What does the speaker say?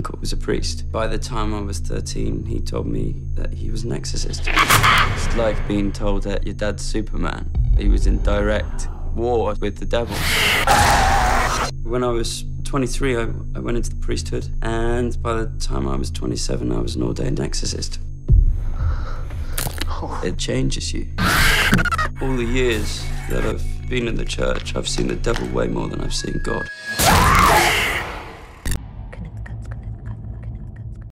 uncle was a priest. By the time I was 13, he told me that he was an exorcist. It's like being told that your dad's Superman. He was in direct war with the devil. When I was 23, I went into the priesthood, and by the time I was 27, I was an ordained exorcist. It changes you. All the years that I've been in the church, I've seen the devil way more than I've seen God.